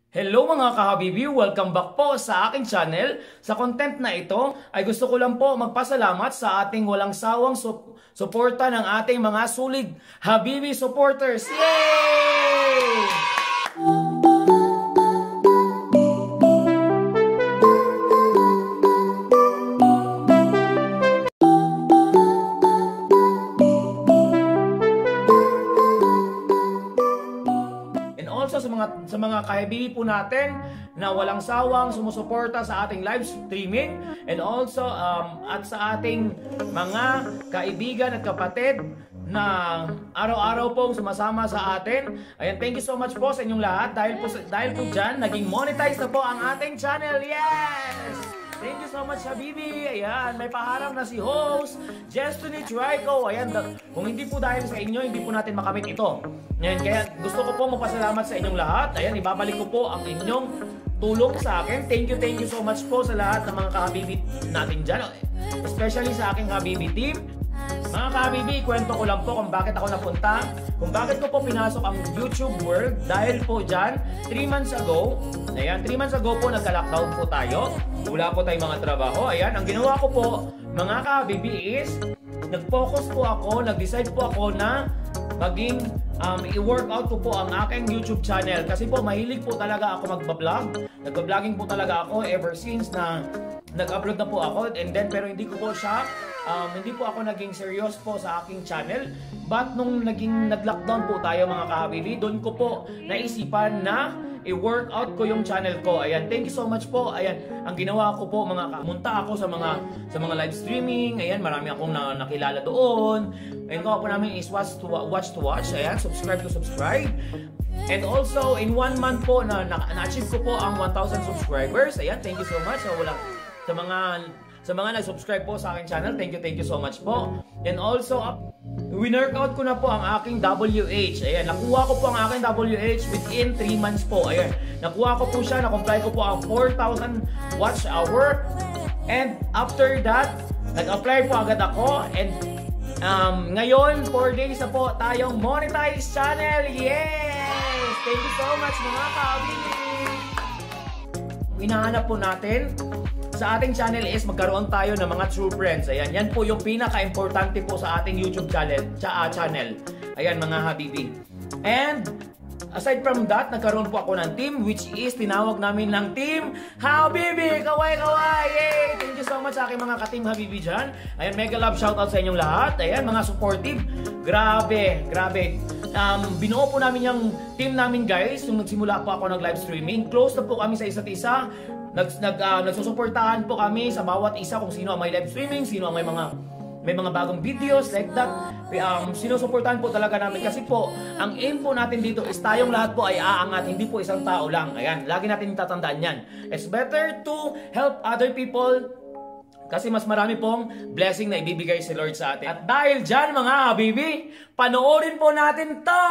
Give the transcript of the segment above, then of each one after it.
Hello mga kahabibi! Welcome back po sa aking channel. Sa content na ito ay gusto ko lang po magpasalamat sa ating walang sawang suporta ng ating mga sulig Habibi supporters. Yay! Sa mga kahabibi po natin na walang sawang sumusuporta sa ating live streaming, and also at sa ating mga kaibigan at kapatid na araw-araw pong sumasama sa atin. Ayan, thank you so much po sa inyong lahat dahil po dyan, naging monetized na po ang ating channel. Yes! Thank you so much, Habibi. Ayan, may paharap na si host, Jestoni Trayco. Ayan, kung hindi po dahil sa inyo, hindi po natin makamit ito. Ayan, kaya gusto ko po magpasalamat sa inyong lahat. Ayan, ibabalik ko po ang inyong tulong sa akin. Thank you so much po sa lahat ng mga kahabibi natin dyan. Especially sa aking Habibi team. Mga kahabibi, kwento ko lang po kung bakit ako napunta, kung bakit ko po pinasok ang YouTube world. Dahil po dyan, 3 months ago, ayan, 3 months ago po nagka-lockdown po tayo. Wala po tayong mga trabaho. Ayan, ang ginawa ko po, mga kahabibi, is nag-focus po ako, nag-decide po ako na maging i-workout ko po ang aking YouTube channel. Kasi po, mahilig po talaga ako magbablog. Nagba-vlogging po talaga ako ever since na nag-upload na po ako. And then, pero hindi ko po siya, hindi po ako naging serious po sa aking channel. But nung nag-lockdown po tayo mga kahabibi, doon ko po naisipan na i-workout ko yung channel ko. Ayan, thank you so much po. Ayan, ang ginawa ko po, munta ako sa mga live streaming. Ayan, marami akong nakilala doon. Ayun ko po namin is watch to watch. Ayan, subscribe to subscribe. And also, in 1 month po, na-achieve ko po ang 1,000 subscribers. Ayan, thank you so much. Sa mga nag-subscribe po sa aking channel, thank you so much po. And also, winworkout ko na po ang aking WH. Ayan, nakuha ko po ang aking WH within 3 months po. Ayan, nakuha ko po siya, na-comply ko po ang 4,000 watch hour. And after that, nag-apply po agad ako. And ngayon, 4 days na po tayong monetized channel. Yes! Thank you so much mga kahabibi! Hinahanap po natin sa ating channel is magkaroon tayo ng mga true friends. Ayan, yan po yung pinaka-importante po sa ating YouTube channel. Ayan mga habibi. And aside from that, nagkaroon po ako ng team, which is tinawag namin ng Team Habibi. Kaway-kaway! Yay! Thank you so much sa aking mga ka-Team Habibi dyan. Ayan, mega love shoutout sa inyong lahat. Ayan, mga supportive. Grabe. Binuo po namin yung team namin guys. Nung nagsimula po ako nag-live streaming, close na po kami sa isa't isa. Nagsusuportahan po kami sa bawat isa kung sino ang may live streaming, sino ang may mga bagong videos like that. Sinusuportahan po talaga namin kasi po ang aim po natin dito is tayong lahat po ay aangat, hindi po isang tao lang. Ayan, lagi natin tatandaan yan. It's better to help other people kasi mas marami pong blessing na ibibigay si Lord sa atin. At dahil dyan mga habibi, panoorin po natin to!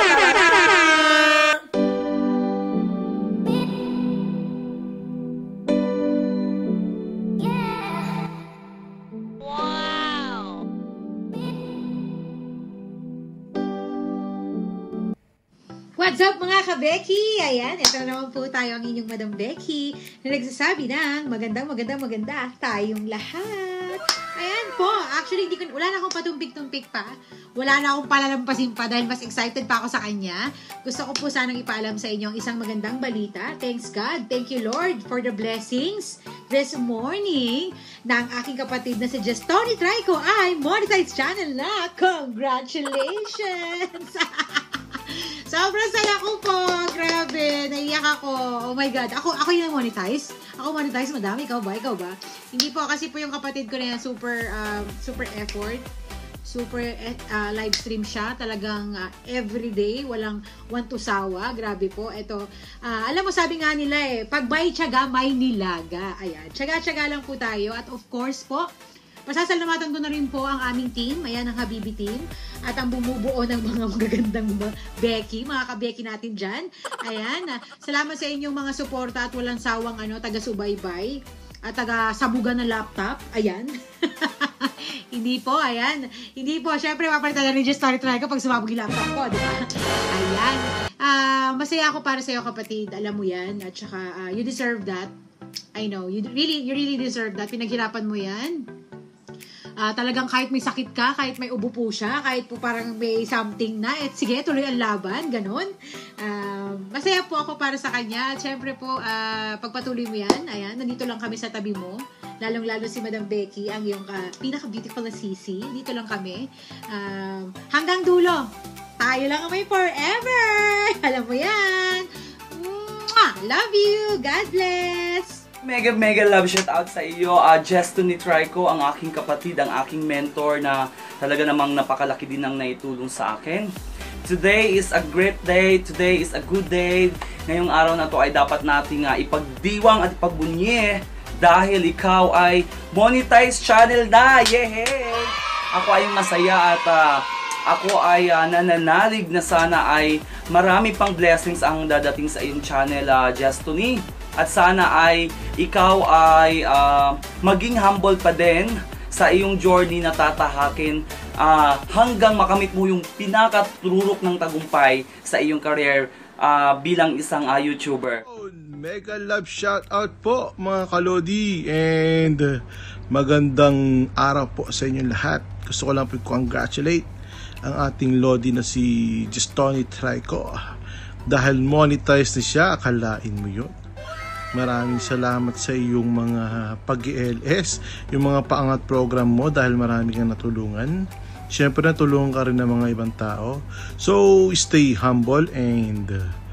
What's up mga ka-Becky? Ayan, ito na naman po tayo ang inyong Madam Becky na nagsasabi ng maganda tayong lahat. Ayan po, actually wala na akong patumpik-tumpik pa. Wala na akong palalampasin pa dahil mas excited pa ako sa kanya. Gusto ko po sanang ipaalam sa inyo ang isang magandang balita. Thanks God, thank you Lord for the blessings this morning ng aking kapatid na si Jestoni Trayco ay monetized channel na. Congratulations! Sobrang saya ko po. Grabe. Naiyak ako. Oh my God. Ako yung monetize. Ako monetize. Madami. Ikaw ba? Hindi po. Kasi po yung kapatid ko na yan super effort. Super live stream siya. Talagang everyday. Walang want to sawa. Grabe po. Ito. Alam mo, sabi nga nila pag may tiyaga, may nilaga. Ayan. Tiyaga-tiyaga lang po tayo. At of course po, pasasalamatan ko na rin po ang aming team, ayan ang Habibi team, at ang bumubuo ng mga magagandang Becky, mga ka-Becky natin dyan. Ayan, salamat sa inyong mga suporta at walang sawang taga-subaybay at taga-sabugan ng laptop. Ayan. Hindi po, ayan. Hindi po, syempre mapalitan na rin Jestoni Trayco pag sumabog yung laptop ko, di ba? Ayan. Masaya ako para sa'yo, kapatid. Alam mo yan. At saka, you deserve that. I know. You really deserve that. Pinaghirapan mo yan. Talagang kahit may sakit ka, kahit may ubo po siya, kahit po parang may something na, sige, tuloy ang laban, ganun. Masaya po ako para sa kanya. At syempre po, pagpatuloy mo yan, ayan, nandito lang kami sa tabi mo. Lalong-lalo si Madam Becky, ang iyong pinaka-beautiful na sisi. Dito lang kami. Hanggang dulo. Tayo lang kami forever. Alam mo yan. Mwah! Love you. God bless. Mega love shout out sa iyo, Jestoni Trayco, ang aking kapatid, ang aking mentor na talaga namang napakalaki din ang naitulong sa akin. Today is a great day, today is a good day. Ngayong araw na to ay dapat nating ipagdiwang at ipagbunye dahil ikaw ay monetized channel na. Yehey! Ako ay masaya at ako ay nananalig na sana ay marami pang blessings ang dadating sa iyong channel, Jestoni. At sana ay ikaw ay maging humble pa din sa iyong journey na tatahakin hanggang makamit mo yung pinakaturok ng tagumpay sa iyong career bilang isang YouTuber. Mega love shout out po mga kalodi, and magandang araw po sa inyong lahat. Gusto ko lang po congratulate ang ating lodi na si Jestoni Trayco dahil monetized na siya. Akalain mo yun? Maraming salamat sa iyong mga pag-LS, yung mga paangat program mo, dahil marami kang natulungan. Siyempre natulungan ka rin ng mga ibang tao. So stay humble and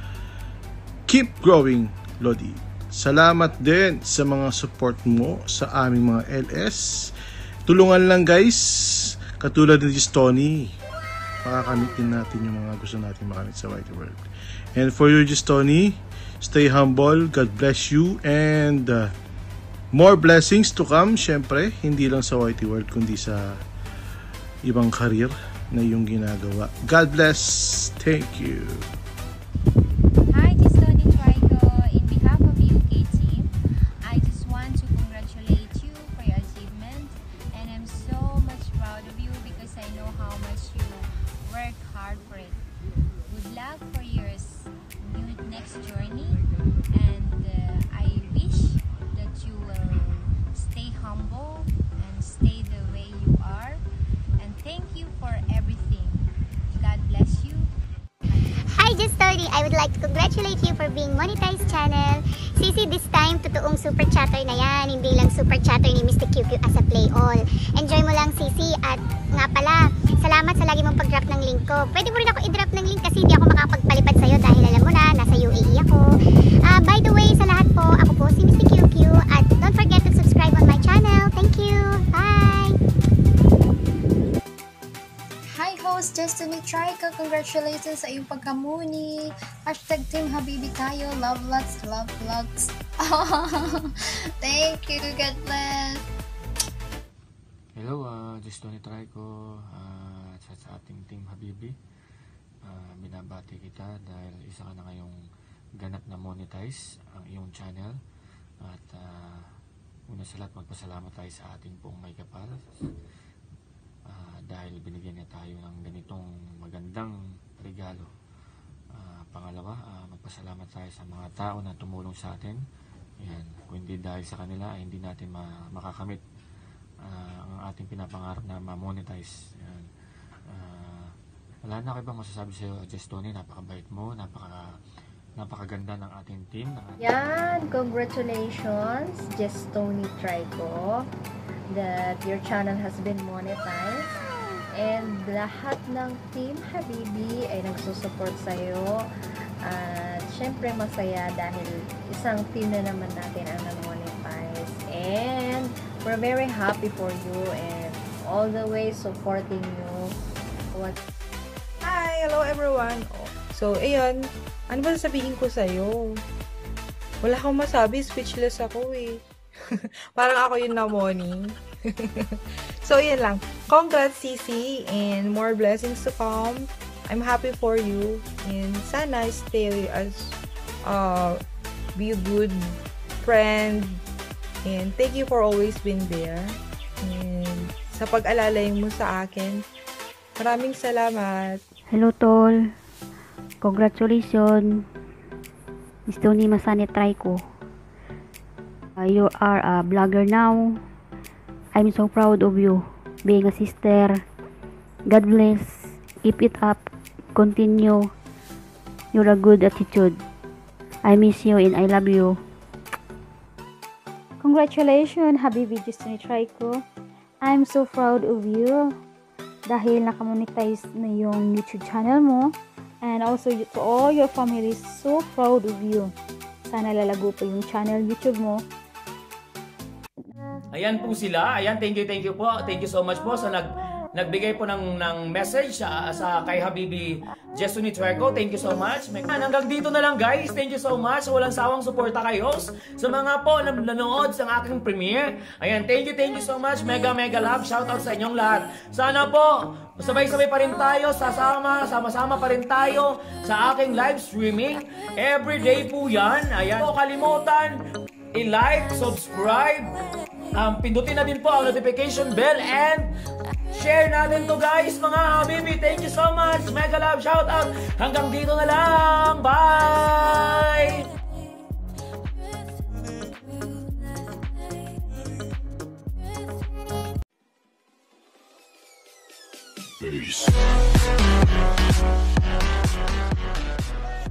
keep growing, Lodi. Salamat din sa mga support mo sa aming mga LS. Tulungan lang guys, katulad ni Jestoni, makakamit din natin yung mga gusto natin makamit sa wide world. And for you, Jestoni, stay humble, God bless you, and more blessings to come, syempre, hindi lang sa YT World, kundi sa ibang career na yung ginagawa. God bless. Thank you. Hi, Jestoni Trayco. In behalf of UK team, I just want to congratulate you for your achievement, and I'm so much proud of you because I know how much you work hard for it. Good luck for your next journey, and I wish that you will stay humble and stay the way you are, and thank you for everything. God bless you. Hi Jestoni, I would like to congratulate you for being monetized channel. Sisi, this time totoong super chatter na yan, hindi lang super chatter ni Mr. QQ as a play all. Enjoy mo lang, Sisi. At nga pala, salamat sa lagi mong pag-drop ng link ko. Pwede mo rin ako i-drop ng link kasi hindi ako makapagpalipad sa'yo dahil alam mo na, nasa UAE ako. By the way, sa lahat po, ako po si Mr. QQ, at don't forget to subscribe on my channel. Thank you. Bye! Hi host Jestoni Trayco, congratulations sa iyong pagkamuni. #Team Habibi tayo, love lots, love vlogs. Thank you, God bless. Hello, Jestoni Trayco, sa ating Team Habibi. Binabati kita dahil isa ka na ngayong ganap na monetize ang iyong channel. At una sa lahat, magpasalamat tayo sa ating pong may kapal dahil binigyan niya tayo ng ganitong magandang regalo. Pangalawa, magpasalamat tayo sa mga tao na tumulong sa atin. Yan. Kung hindi dahil sa kanila, hindi natin makakamit ang ating pinapangarap na ma-monetize. Yan. Wala na kayo bang masasabi sa iyo, Jestoni? Napakabait mo, napakaganda ng ating team. Yan, congratulations, Jestoni Trayco, that your channel has been monetized. And lahat ng Team Habibi ay nagsusupport sa'yo. At syempre masaya dahil isang team na naman natin ang nag-monetize. And we're very happy for you and all the way supporting you. Hi! Hello everyone! So, ayun. Ano ba sasabihin ko sa'yo? Wala akong masabi. Speechless ako eh. Parang ako yung namoni. So, yun lang. Congrats, Sisi, and more blessings to come. I'm happy for you, and sana stay as be a good friend, and thank you for always being there, and sa pag-alalay mo sa akin. Maraming salamat. Hello, Tol. Congratulations, Jestoni Trayco. You are a blogger now. I'm so proud of you, being a sister. God bless. Keep it up. Continue. You're a good attitude. I miss you and I love you. Congratulations, Habibi Jestoni Trayco. I'm so proud of you dahil nakamonetize na yung YouTube channel mo, and also to all your family, so proud of you. Sana lalago pa yung channel YouTube mo. Ayan po sila. Ayan, thank you po. Thank you so much po sa nagbigay po ng message sa kay Habibi Jestoni Trayco. Thank you so much. Hanggang dito na lang, guys. Thank you so much. Walang sawang suporta kayo sa mga po na nanood sa aking premiere. Ayan, thank you so much. Mega love. Shout out sa inyong lahat. Sana po sabay-sabay pa rin tayo, sama-sama pa rin tayo sa aking live streaming. Everyday po yan. Ayan, po kalimutan i-like, subscribe, pindutin na din po ang notification bell, and share natin to, guys, mga Habibi. Thank you so much. Mega love, shout out. Hanggang dito na lang. Bye! Peace.